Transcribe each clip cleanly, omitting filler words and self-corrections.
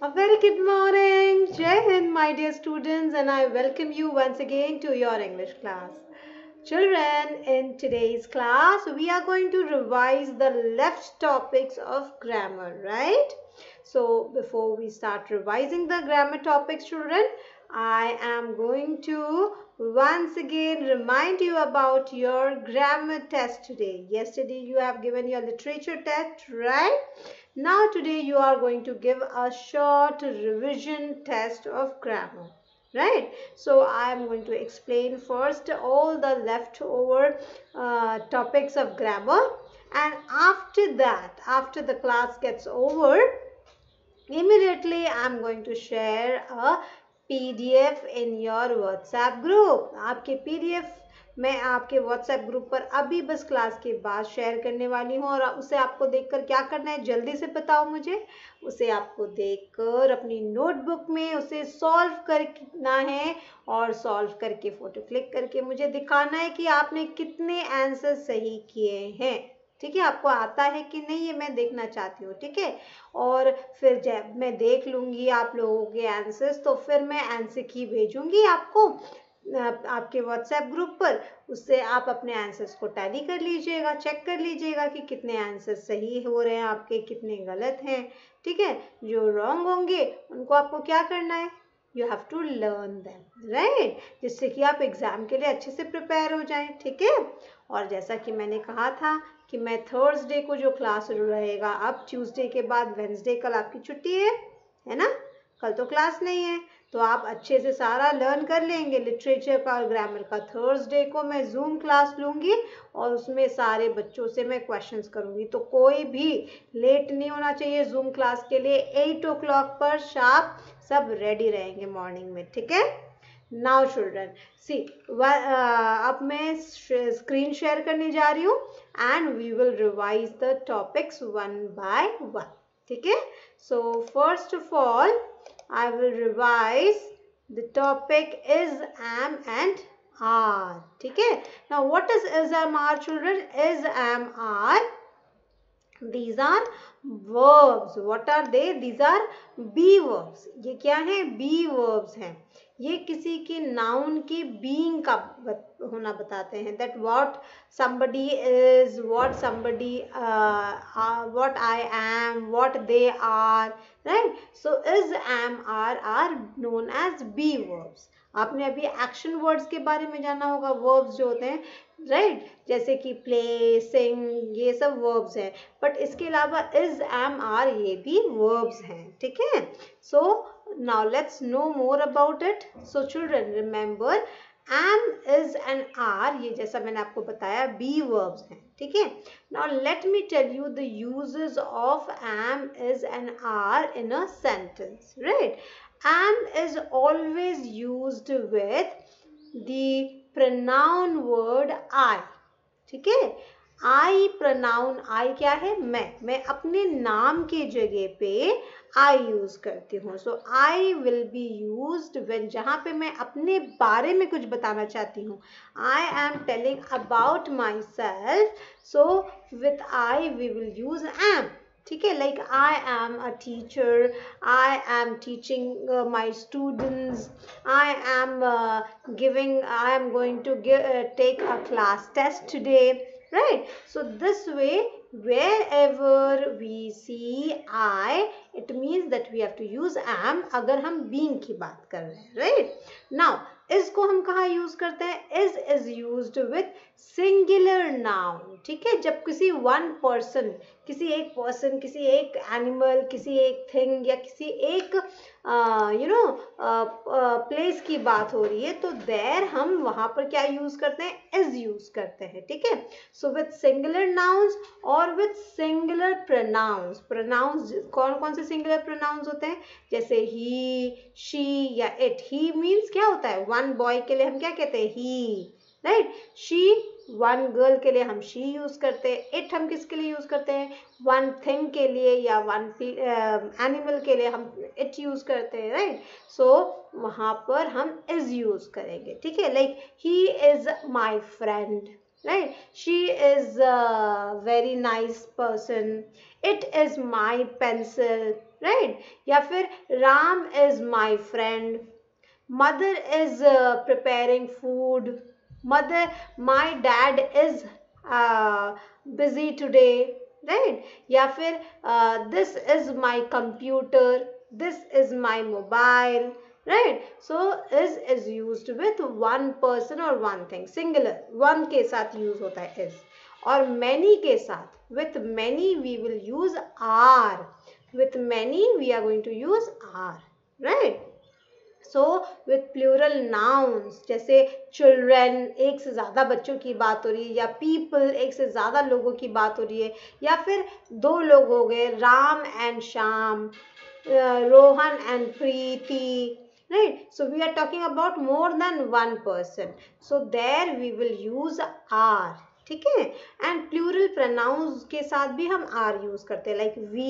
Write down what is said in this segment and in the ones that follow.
A very good morning, Jai Hind, my dear students, and I welcome you once again to your English class. Children, in today's class, we are going to revise the left topics of grammar, right? So, before we start revising the grammar topics, children, I am going to once again remind you about your grammar test today. Yesterday, you have given your literature test, right? Now today you are going to give a short revision test of grammar, right? So I am going to explain first all the leftover topics of grammar, and after that, after the class gets over, immediately I'm going to share a PDF in your WhatsApp group. आपके PDF मैं आपके WhatsApp group पर अभी बस class के बाद share करने वाली हूँ, और उसे आपको देखकर क्या करना है जल्दी से बताओ मुझे। उसे आपको देखकर अपनी नोटबुक में उसे सॉल्व करना है, और सॉल्व करके फोटो क्लिक करके मुझे दिखाना है कि आपने कितने आंसर सही किए हैं। ठीक है, आपको आता है कि नहीं ये मैं देखना चाहती हूँ। ठीक है, और फिर जब मैं देख लूँगी आप लोगों के आंसर्स, तो फिर मैं आंसर की भेजूँगी आपको आपके व्हाट्सएप ग्रुप पर। उससे आप अपने आंसर्स को टैली कर लीजिएगा, चेक कर लीजिएगा कि कितने आंसर सही हो रहे हैं आपके, कितने गलत हैं। ठीक है, जो रॉन्ग होंगे उनको आपको क्या करना है, you have to learn them, right, जिससे कि आप एग्जाम के लिए अच्छे से प्रिपेयर हो जाएं। ठीक है, और जैसा कि मैंने कहा था कि मैं थर्सडे को जो क्लास रहेगा, अब ट्यूसडे के बाद वेंसडे, कल आपकी छुट्टी है ना, कल तो क्लास नहीं है, तो आप अच्छे से सारा लर्न कर लेंगे लिटरेचर का और ग्रामर का। थर्सडे को मैं जूम क्लास लूँगी और उसमें सारे बच्चों से मैं क्वेश्चंस करूँगी, तो कोई भी लेट नहीं होना चाहिए जूम क्लास के लिए। 8 o'clock पर शार्प सब रेडी रहेंगे मॉर्निंग में। ठीक है, नाउ चिल्ड्रन सी, अब मैं स्क्रीन शेयर करने जा रही हूँ, and we will revise the topics one by one. ठीक है, so first of all I will revise the topic is, am and are. ठीक है, now what is, am, are children? Is, am, are, these are verbs. What are they? These are be verbs. ये क्या है? be verbs हैं। ये किसी के noun की being का होना बताते हैं, that what somebody is, what somebody what I am, what they are, right? So is, am, are known as be verbs. आपने अभी एक्शन वर्ड्स के बारे में जाना होगा, वर्ब्स जो होते हैं, राइट, जैसे कि प्ले, सिंग, ये सब वर्ब्स हैं, बट इसके अलावा इज, एम, आर ये भी वर्ब्स हैं। ठीक है, so now let's know more about it. So children remember, am, is and are, ये जैसा मैंने आपको बताया बी वर्ब्स हैं। ठीक है, now let me tell you the uses of am, is and are in a sentence, right. Am is always used with the pronoun word I. ठीक है, I pronoun, I क्या है, मैं अपने नाम के जगह पे I यूज करती हूँ। सो I will be used when, जहाँ पे मैं अपने बारे में कुछ बताना चाहती हूँ, I am telling about myself, so with I we will use am. ठीक है, like I am a teacher, I am teaching my students, I am I am going to take a class test today, right? So this way, wherever we see I, it means that we have to use am अगर हम being की बात कर रहे हैं, right? Now is को हम कहाँ यूज करते हैं? is used with singular noun. ठीक है, जब किसी one person, किसी एक पर्सन, किसी एक एनिमल, किसी एक थिंग, या किसी एक प्लेस की बात हो रही है, तो देयर हम वहां पर क्या यूज करते हैं? इज यूज करते हैं। ठीक है, सो विथ सिंगुलर नाउन्स और विथ सिंगुलर प्रोनाउंस। प्रोनाउंस कौन कौन से सिंगुलर प्रोनाउंस होते हैं? जैसे ही, शी या इट। ही मीन्स क्या होता है? वन बॉय के लिए हम क्या कहते हैं? He, right. She, one girl के लिए हम शी यूज करते हैं। इट हम किसके लिए यूज करते हैं? वन थिंग के लिए या वन एनिमल के लिए हम इट यूज करते हैं, राइट। सो वहां पर हम इज यूज करेंगे। ठीक है, like he is my friend, right? She is a very nice person. It is my pencil. Right? या फिर Ram is my friend, mother is preparing food, mother my dad is busy today, right? या फिर this is my computer, this is my mobile, right? So is used with one person और one thing, singular, one के साथ use होता है is, और many के साथ with many we will use are, with many we are going to use are, right? So with plural nouns, जैसे children, एक से ज़्यादा बच्चों की बात हो रही है, या पीपल, एक से ज़्यादा लोगों की बात हो रही है, या फिर दो लोग हो गए, Ram and Shyam, Rohan and Preeti, right? So we are talking about more than one person, so there we will use are, ठीक है? एंड प्लूरल प्रोनाउंस के साथ भी हम आर यूज करते हैं, लाइक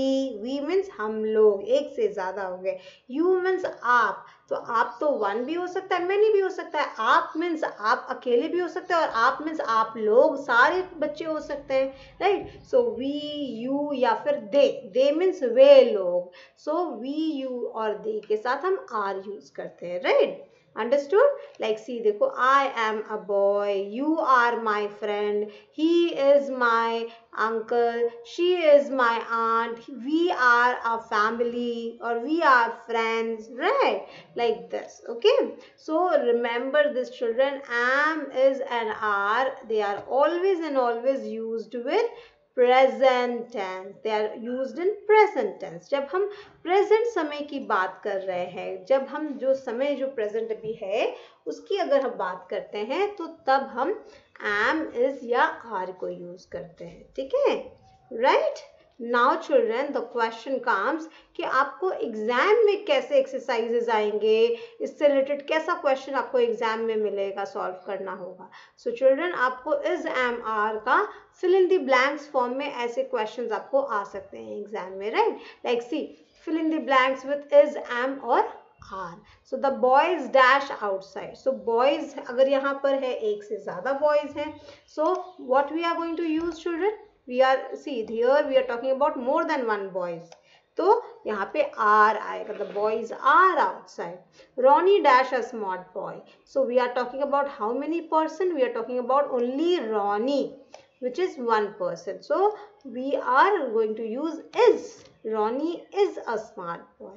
वी मीन्स हम लोग, एक से ज्यादा हो गए, यू मीन्स आप, तो आप तो वन भी हो सकता है, मैनी भी हो सकता है, आप मीन्स आप अकेले भी हो सकते हैं, और आप मीन्स आप लोग, सारे बच्चे हो सकते हैं, राइट? सो वी, यू, या फिर दे मीन्स वे लोग, सो वी, यू और दे के साथ हम आर यूज करते हैं, राइट? Understood? Like see, देखो, I am a boy, you are my friend, he is my uncle, she is my aunt, we are a family, or we are friends, right? Like this, okay? So remember this, children, am, is and are, they are always and always used with present tense. They are used in present tense. जब हम present समय की बात कर रहे हैं, जब हम जो समय जो प्रेजेंट अभी है उसकी अगर हम बात करते हैं, तो तब हम am, is या are को यूज करते हैं, ठीक है? Right? Now children, the question comes कि आपको एग्जाम में कैसे एक्सरसाइजेज आएंगे, इससे रिलेटेड कैसा क्वेश्चन आपको एग्जाम में मिलेगा, सॉल्व करना होगा। सो चिल्ड्रन, आपको इज, एम, आर का fill in the blanks form में ऐसे क्वेश्चंस आपको आ सकते हैं एग्जाम में, right? Like see, fill in the blanks with is, am or are. So the boys dash outside. So boys, अगर यहाँ पर है, एक से ज़्यादा boys हैं, so what we are going to use, children? We are, see here we are talking about more than one boys. तो यहाँ पे are आएगा, the boys are outside. Ronnie dash a smart boy. So we are talking about how many person? We are talking about only Ronnie, which is one person. So we are going to use is. Ronnie is a smart boy.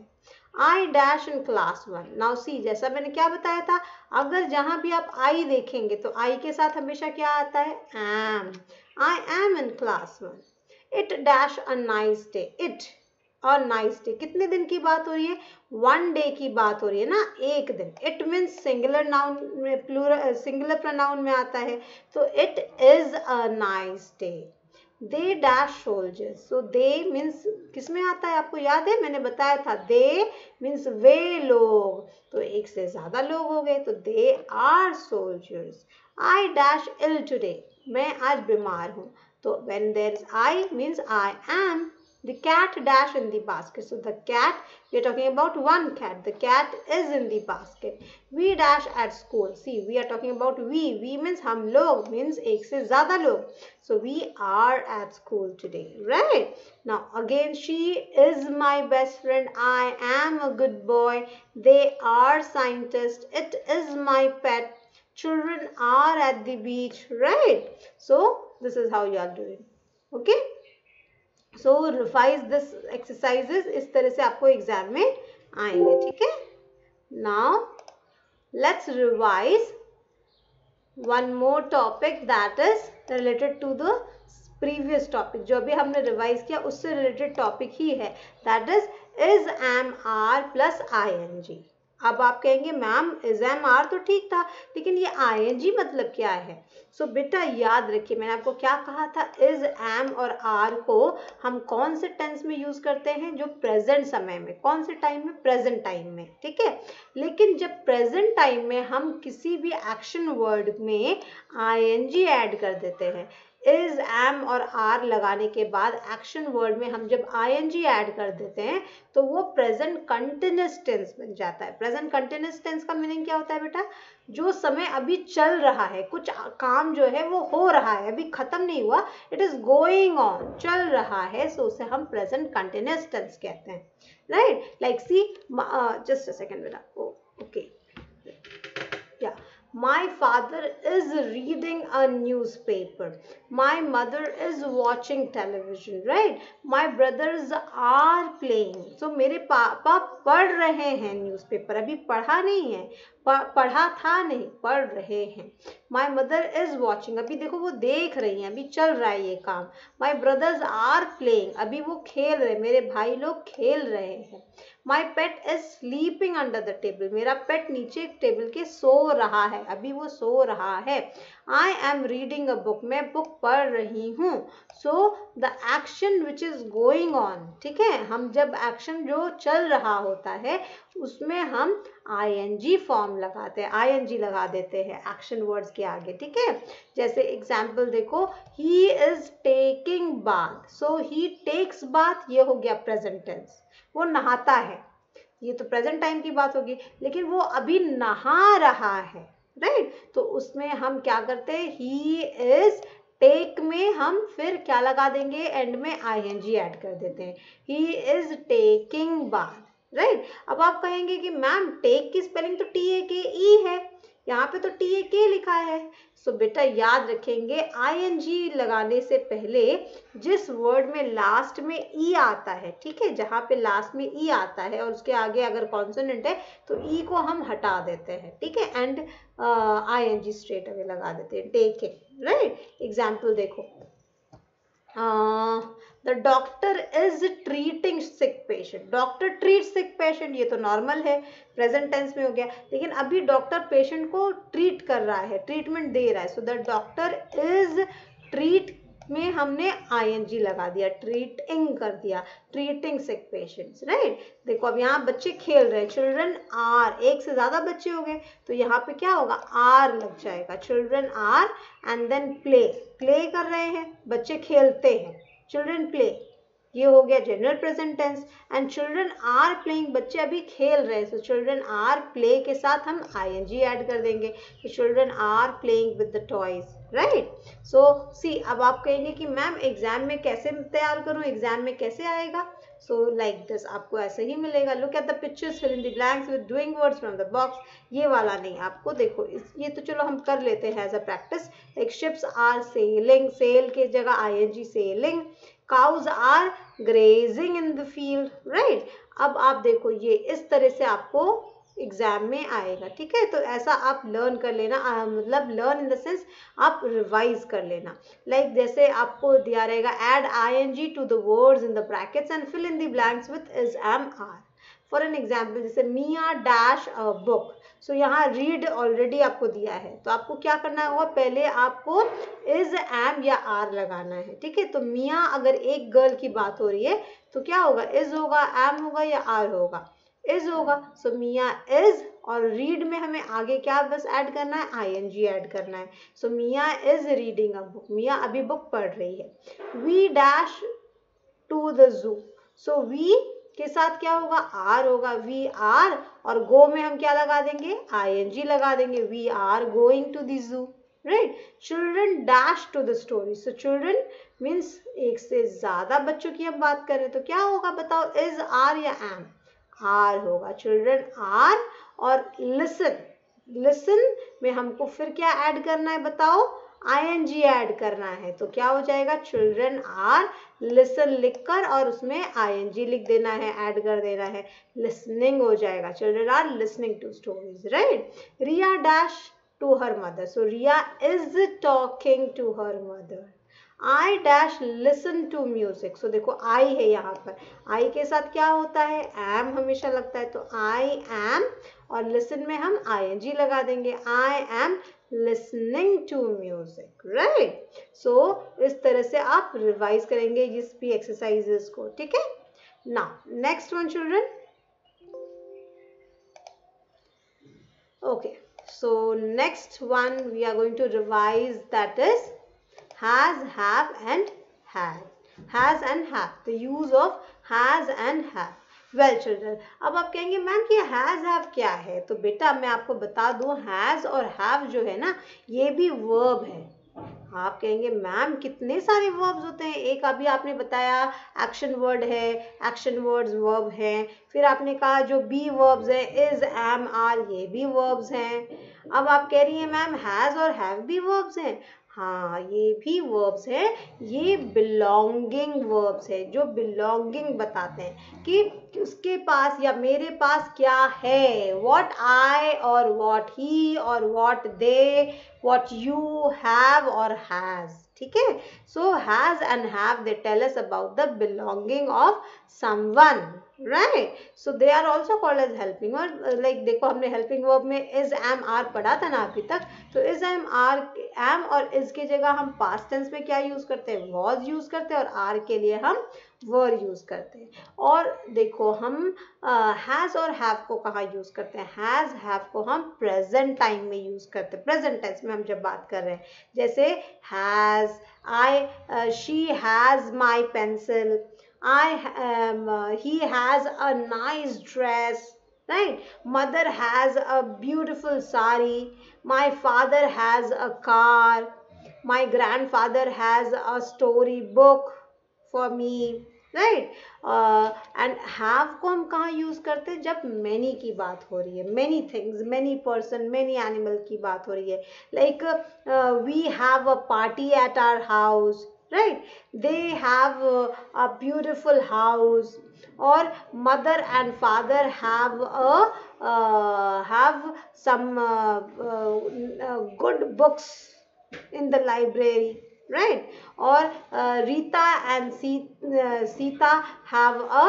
I dash in class 1. Now see, जैसा मैंने क्या बताया था, अगर जहाँ भी आप I देखेंगे तो I के साथ हमेशा क्या आता है? am. I am in class 1. It dash a nice day. It और nice day कितने दिन की बात हो रही है? one day की बात हो रही है ना, एक दिन. It means singular noun में, plural singular pronoun में आता है, तो it is a nice day. They dash soldiers. So they means किस में आता है, आपको याद है? मैंने बताया था, they means वे लोग, तो एक से ज्यादा लोग हो गए, तो they are soldiers. I dash ill today. मैं आज बीमार हूँ, तो when there is I means I am. The cat dash in the basket. So the cat, we are talking about one cat. The cat is in the basket. We dash at school. See, we are talking about we. We means हम लोग, means एक से ज़्यादा लोग. So we are at school today, right? Now again, she is my best friend. I am a good boy. They are scientists. It is my pet. Children are at the beach, right? So this is how you are doing. Okay? So revise this exercises, इस तरह से आपको exam में आएंगे, ठीक है? Now let's revise one more topic that is related to the previous topic. जो अभी हमने रिवाइज किया उससे रिलेटेड टॉपिक ही है, that is am, are plus ING. अब आप कहेंगे मैम इज, एम, आर तो ठीक था, लेकिन ये ING मतलब क्या है? सो बेटा याद रखिए, मैंने आपको क्या कहा था, इज, एम और आर को हम कौन से टेंस में यूज करते हैं? जो प्रेजेंट समय में. कौन से टाइम में? प्रेजेंट टाइम में, ठीक है? लेकिन जब प्रेजेंट टाइम में हम किसी भी एक्शन वर्ड में ING ऐड कर देते हैं, इज, एम और आर लगाने के बाद एक्शन वर्ड में हम जब आईएनजी ऐड कर देते हैं तो वो प्रेजेंट कंटिन्यूअस टेंस बन जाता है। प्रेजेंट कंटिन्यूअस टेंस का मीनिंग क्या होता है बेटा? जो समय अभी चल रहा है, कुछ काम जो है वो हो रहा है, अभी खत्म नहीं हुआ, इट इज गोइंग ऑन, चल रहा है, सो उसे हम प्रेजेंट कंटिन्यूअस टेंस कहते हैं, right? Like see, just a second बेटा, okay, yeah. My father is reading a newspaper. My mother is watching television, right? My brothers are playing. So मेरे पापा पढ़ रहे हैं न्यूज़पेपर, अभी पढ़ा नहीं है, पढ़ा था नहीं, पढ़ रहे हैं। My mother is watching, अभी देखो वो देख रही हैं, अभी चल रहा है ये काम। My brothers are playing, अभी वो खेल रहे, मेरे भाई लोग खेल रहे हैं। My pet is sleeping under the table, मेरा पेट नीचे टेबल के सो रहा है, अभी वो सो रहा है। I am reading a book, मैं बुक पढ़ रही हूँ। So the action which is going on, ठीक है, हम जब एक्शन जो चल रहा होता है उसमें हम ing फॉर्म लगाते हैं, ing लगा देते हैं एक्शन वर्ड्स के आगे, ठीक है। जैसे एग्जाम्पल देखो, he is taking bath, so he takes bath, ये हो गया प्रेजेंट टेंस, वो नहाता है, ये तो प्रेजेंट टाइम की बात होगी, लेकिन वो अभी नहा रहा है, राइट? तो उसमें हम क्या करते हैं, ही इज, टेक में हम फिर क्या लगा देंगे, एंड में ing ऐड कर देते हैं, he is taking bath, right? अब आप कहेंगे कि मैम टेक की स्पेलिंग तो TAKE है, यहाँ पे तो TAK लिखा है। सो बेटा याद रखेंगे, ing लगाने से पहले जिस वर्ड में लास्ट में ई आता है, ठीक है, जहाँ पे लास्ट में ई आता है और उसके आगे अगर कॉन्सोनेंट है तो ई को हम हटा देते हैं, ठीक है, एंड ing स्ट्रेट अवे लगा देते हैं, टेकिंग, राइट? एग्जाम्पल देखो, the doctor is treating sick patient, doctor treat sick patient, ये तो नॉर्मल है, प्रेजेंट टेंस में हो गया, लेकिन अभी डॉक्टर पेशेंट को ट्रीट कर रहा है, ट्रीटमेंट दे रहा है, so the doctor is treat में हमने ing लगा दिया, ट्रीटिंग कर दिया, ट्रीटिंग सिक पेशेंट्स, राइट? देखो अब यहाँ बच्चे खेल रहे हैं, चिल्ड्रन आर, एक से ज्यादा बच्चे हो गए तो यहाँ पे क्या होगा, आर लग जाएगा, children are, and then play, play कर रहे हैं, बच्चे खेलते हैं, चिल्ड्रन प्ले, ये हो गया general present tense, and children are playing, बच्चे अभी खेल रहे हैं, सो चिल्ड्रन आर प्ले के साथ हम ing ऐड कर देंगे कि children are playing with the toys, right? So see, अब आप कहेंगे कि मैम एग्जाम में कैसे तैयार करूं, एग्जाम में कैसे आएगा? सो लाइक दिस, आपको ऐसे ही मिलेगा, look at the pictures, fill in the blanks with doing words from the box, ये वाला नहीं, आपको देखो ये तो चलो हम कर लेते हैं as a practice, like ships are sailing, sail के जगह ing sailing, cows are grazing in the field, right? अब आप देखो ये इस तरह से आपको एग्जाम में आएगा, ठीक है, तो ऐसा आप लर्न कर लेना, मतलब लर्न इन द सेंस आप रिवाइज कर लेना, लाइक जैसे आपको दिया रहेगा, add ing to the words in the brackets and fill in the blanks with is, am, are. For an example, जैसे मिया डैश अ बुक, सो यहाँ रीड ऑलरेडी आपको दिया है, तो आपको क्या करना होगा, पहले आपको इज, एम या आर लगाना है, ठीक है। तो मिया अगर एक गर्ल की बात हो रही है तो क्या होगा, इज होगा, एम होगा या आर होगा, इज होगा, सो मिया इज, और रीड में हमें आगे क्या बस ऐड करना है, ing ऐड करना है, so Mia is reading a book, Mia अभी बुक पढ़ रही है। वी डैश टू द जू, सो वी के साथ क्या होगा, आर होगा, वी आर, और गो में हम क्या लगा देंगे, ing लगा देंगे, we are going to the zoo, right? Children dash to the story, so children means एक से ज्यादा बच्चों की हम बात करें तो क्या होगा बताओ, इज, आर या एम, आर होगा, चिल्ड्रन आर, और लिसन, लिसन में हमको फिर क्या ऐड करना है बताओ, ing ऐड करना है, तो क्या हो जाएगा, चिल्ड्रन आर लिसन लिखकर और उसमें ing लिख देना है, ऐड कर देना है, लिसनिंग हो जाएगा, children are listening to stories, right? Riya dash to her mother, so Riya is talking to her mother. I dash listen to music, so देखो I है यहाँ पर, I के साथ क्या होता है, am हमेशा लगता है, तो I am, और listen में हम ing लगा देंगे, I am listening to music, right? So इस तरह से आप रिवाइज करेंगे इस भी एक्सरसाइजेस को, ठीक है। Now next one children, okay, so next one we are going to revise, that is has, have and had. Has and have, the use of has and have. Well children, अब आप कहेंगे ma'am कि has have क्या है, तो बेटा मैं आपको बता दूं हैज़ और हैव जो है ना ये भी वर्ब है। आप कहेंगे मैम कितने सारे वर्ब्स होते हैं, एक अभी आपने बताया एक्शन वर्ड है, एक्शन वर्ड्स वर्ब हैं, फिर आपने कहा जो बी वर्ब्स है इज, एम, आर, ये भी वर्ब्स हैं। अब आप कह रही हैं मैम हैज़ और हैव भी वर्ब्स हैं। हाँ ये भी वर्ब्स है, ये बिलोंगिंग वर्ब्स है जो बिलोंगिंग बताते हैं कि उसके पास या मेरे पास क्या है, व्हाट आई और व्हाट ही और what they, what you have और हैज। ठीक है, so has and have they tell us about the belonging of someone, right. So they are also called as helping verb. Like देखो हमने helping verb में is, am, are पढ़ा था ना अभी तक, तो इज, एम, आर, एम और इज की जगह हम पास्ट टेंस में क्या यूज करते हैं, वॉज यूज करते हैं, और आर के लिए हम वर यूज करते हैं। और देखो हम हैज और हैव को कहाँ यूज करते हैं, हैज हैव को हम प्रेजेंट टाइम में यूज करते हैं, प्रेजेंट टेंस में हम जब बात कर रहे हैं, जैसे has I, she has my pencil, he has a nice dress, right? Mother has a beautiful sari, my father has a car, my grandfather has a story book for me, right. And have को हम कहाँ use करते हैं, जब many की बात हो रही है, many things, many person, many animal की बात हो रही है। Like we have a party at our house, right? They have a beautiful house, or mother and father have some good books in the library, right? Or Rita and Sita have a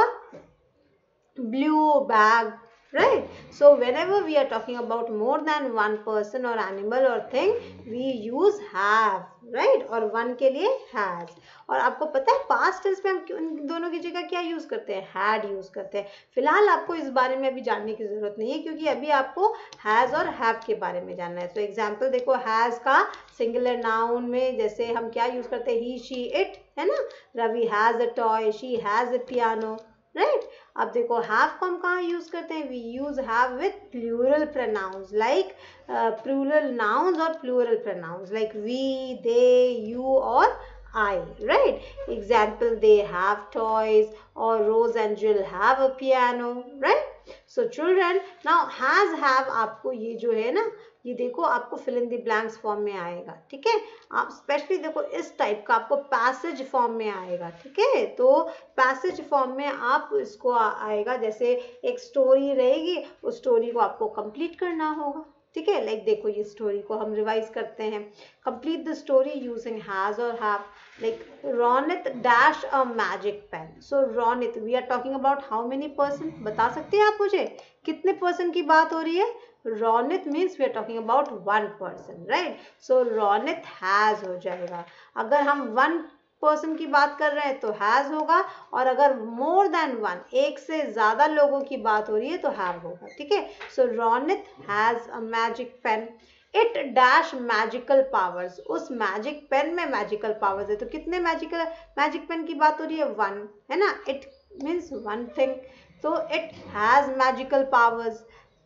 blue bag, right? So whenever we are talking about more than one person or animal or thing, we use have, right? और one के लिए has। और आपको पता है past tense में हम इन दोनों की जगह क्या यूज करते हैं, had यूज करते हैं। फिलहाल आपको इस बारे में अभी जानने की जरूरत नहीं है, क्योंकि अभी आपको has और have के बारे में जानना है। तो एग्जाम्पल देखो, has का सिंगुलर नाउन में जैसे हम क्या यूज करते हैं, he, she, it, है ना। Ravi has a toy, she has a piano, right. अब देखो हैव को हम कहाँ यूज करते हैं, we use have with plural pronouns, like plural nouns और plural pronouns like we, they, you और I, right? Example, they have toys, or Rose and Jill have a piano, right? So children, now has, have आपको ये जो है ना, ये देखो आपको fill in the blanks form में आएगा, ठीक है। आप स्पेशली देखो इस टाइप का आपको पैसेज फॉर्म में आएगा, ठीक है। तो पैसेज फॉर्म में आप इसको आएगा, जैसे एक स्टोरी रहेगी, उस स्टोरी को आपको कंप्लीट करना होगा, ठीक है। लाइक देखो ये स्टोरी को हम रिवाइज करते हैं, complete the story using has और have. Like Ronit dash a magic pen, so Ronit, we are talking about how many person, बता सकते हैं आप मुझे कितने पर्सन की बात हो रही है। Ronit means we are talking about one person, right. So Ronit has हो जाएगा। अगर हम वन पर्सन की बात कर रहे हैं तो हैज होगा, और अगर मोर देन वन, एक से ज्यादा लोगों की बात हो रही है तो हैव होगा, ठीक है। So Ronit has a magic pen, it dash magical powers, उस मैजिक पेन में मैजिकल पावर्स है, तो कितने मैजिक पेन की बात हो रही है, वन, है ना। इट मीन्स वन थिंग, तो it has magical powers.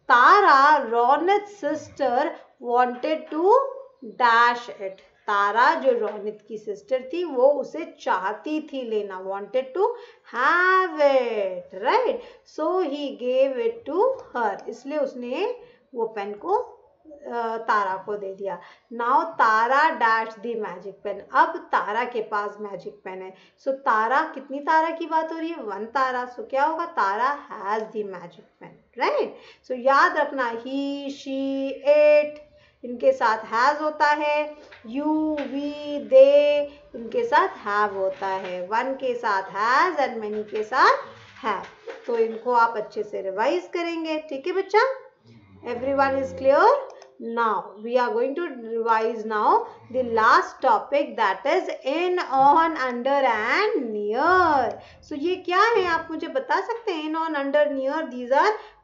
Tara, Ronit sister, wanted to dash it, Tara जो रोनित की सिस्टर थी वो उसे चाहती थी लेना, wanted to have it, right? So he gave it to her, इसलिए उसने वो पेन को तारा को दे दिया। Now Tara dash the magic pen, अब तारा के पास मैजिक पेन है। सो तारा, कितनी तारा की बात हो रही है, वन तारा। सो क्या होगा, Tara has the magic pen, right. So याद रखना, ही, शी, इट इनके साथ हैज होता है, यू, वी, दे इनके साथ हैव होता है, वन के साथ हैज एंड मेनी के साथ हैव। तो इनको आप अच्छे से रिवाइज करेंगे, ठीक है बच्चा। Everyone is clear? Now we are going to revise now the last topic, that is in, on, under and near. So ये क्या है आप मुझे बता सकते हैं, in, on, under, near, these are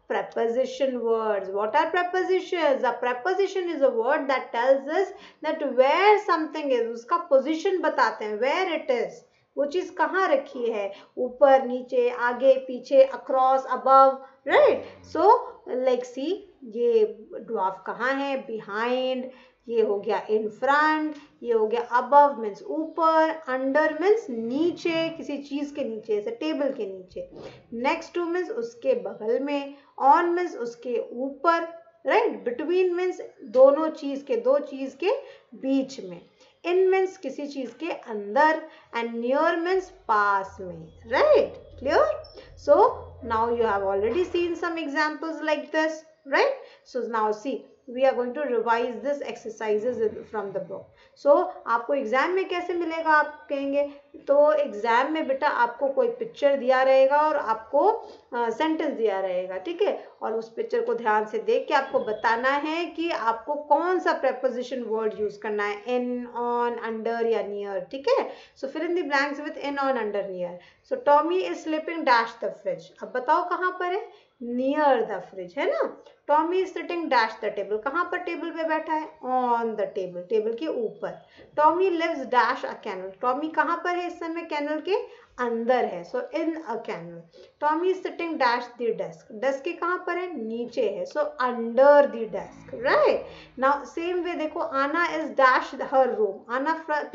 preposition words. What are prepositions? A preposition is a word that tells us that where something is. उसका position बताते हैं, where it is. वो चीज कहाँ रखी है, ऊपर, नीचे, आगे, पीछे, across, above, right? So like see, ये dwarf कहाँ है, behind, ये हो गया इन फ्रंट, ये हो गया अबव मीन्स ऊपर, अंडर मीन्स नीचे, किसी चीज के नीचे, जैसे टेबल के नीचे, नेक्स्ट टू मीन्स उसके बगल में, ऑन मीन्स उसके ऊपर, राइट, बिटवीन मीन्स दोनों चीज के, दो चीज के बीच में, इन मीन्स किसी चीज के अंदर, एंड नियर मीन्स पास में, right, clear? So now you have already seen some examples like this, right? So now see, we are going to revise this exercises from the book. So आपको exam में कैसे मिलेगा, आप कहेंगे तो exam में बेटा आपको कोई पिक्चर दिया रहेगा और आपको सेंटेंस दिया रहेगा, ठीक है, और उस पिक्चर को ध्यान से देख के आपको बताना है कि आपको कौन सा preposition word यूज करना है, in, on, under या near, ठीक है. So fill in the blanks with in, on, under, near. So Tommy is sleeping dash the fridge. अब बताओ कहाँ पर है, near the fridge, है ना. Tommy is sitting dash the table. कहाँ पर टेबल पे बैठा है, on the table, टेबल के ऊपर. Tommy lives dash a kennel. Tommy कहाँ पर है इस समय, कैनल के अंदर है, so in a kennel. Tommy is sitting dash the desk. desk के कहाँ पर है, नीचे है, so under the desk, right? Now same way देखो, Anna is dash her room. Anna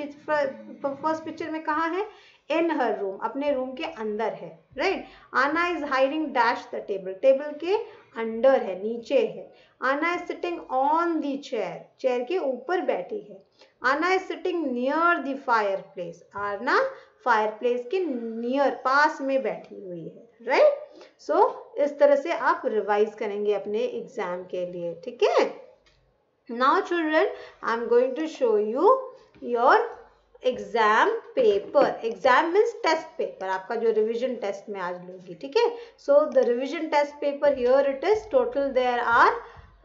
first picture में कहाँ है, in her room, अपने रूम के अंदर है, right? Anna is hiding dash the table. Table के अंडर है, नीचे है. Anna is sitting on the chair. Chair के ऊपर बैठी है. Anna is sitting near the fireplace. Anna fireplace के near, पास में बैठी हुई है, right? So इस तरह से आप रिवाइज करेंगे अपने एग्जाम के लिए, ठीक है. Now children, I am going to show you your exam paper. Exam means test paper, आपका जो रिविजन टेस्ट में आज लोगी, ठीक है. So the revision test paper here it is, total there are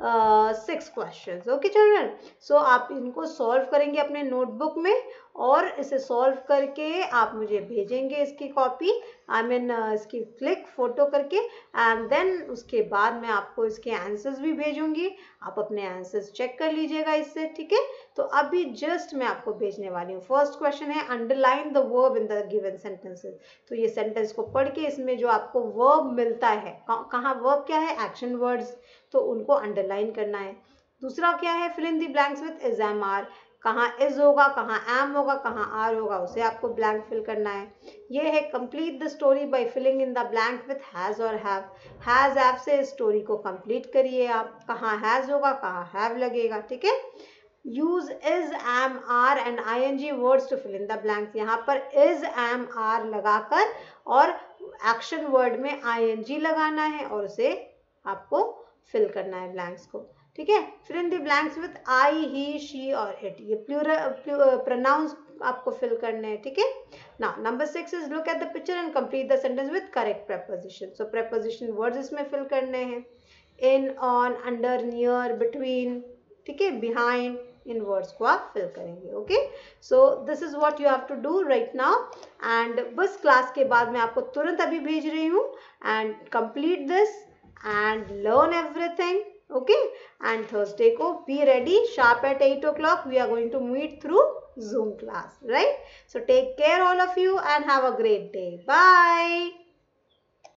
6 questions. Okay children, so आप इनको solve करेंगे अपने नोटबुक में, और इसे सॉल्व करके आप मुझे भेजेंगे इसकी कॉपी, आई मीन इसकी क्लिक फोटो करके, एंड देन उसके बाद मैं आपको इसके आंसर्स भी भेजूंगी. आप अपने आंसर्स चेक कर लीजिएगा इससे, ठीक है. तो अभी जस्ट मैं आपको भेजने वाली हूँ. फर्स्ट क्वेश्चन है, underline the verb in the given sentences. तो ये सेंटेंस को पढ़ के इसमें जो आपको वर्ब मिलता है, कहाँ वर्ब क्या है, एक्शन वर्ड्स, तो उनको अंडरलाइन करना है. दूसरा क्या है, fill in the blanks with is, am, are. कहाँ इज होगा, कहाँ एम होगा, कहाँ आर होगा, उसे आपको ब्लैंक फिल करना है. ये है complete the story by filling in the blank with has और हैव. हैज हैव से स्टोरी को कंप्लीट करिए आप. कहाँ हैज होगा, कहाँ हैव लगेगा, ठीक है. Use is, am, are and ing words to fill in the blanks. यहाँ पर इज, एम, आर लगाकर और एक्शन वर्ड में ing लगाना है और उसे आपको फिल करना है ब्लैंक्स को, ठीक है. Fill in the blanks with I, he, she और इट. ये प्रोनाउंस आपको फिल करने हैं, ठीक है. Now number 6 is look at the picture and complete the sentence with correct preposition. So preposition words इसमें फिल करने हैं, in, on, under, near, between, ठीक है, बिहाइंड. इन वर्ड्स को आप फिल करेंगे, okay. So this is what you have to do right now, and बस क्लास के बाद मैं आपको तुरंत अभी भेज रही हूँ, and complete this and learn everything, okay. And Thursday ko be ready sharp at 8 o'clock. We are going to meet through Zoom class, right? So take care all of you and have a great day. Bye.